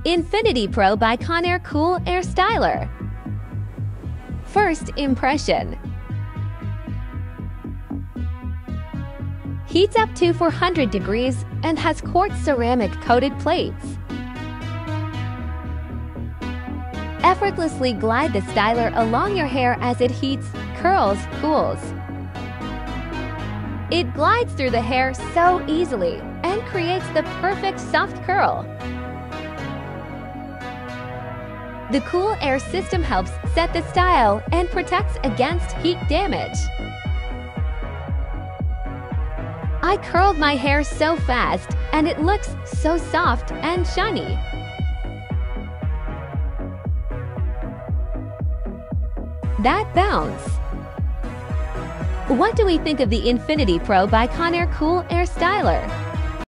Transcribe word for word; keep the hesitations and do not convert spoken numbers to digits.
Infinity Pro by Conair Cool Air Styler. First impression. Heats up to four hundred degrees and has quartz ceramic coated plates. Effortlessly glide the styler along your hair as it heats, curls, cools. It glides through the hair so easily and creates the perfect soft curl. The Cool Air system helps set the style and protects against heat damage. I curled my hair so fast and it looks so soft and shiny. That bounce! What do we think of the Infinity Pro by Conair Cool Air Styler?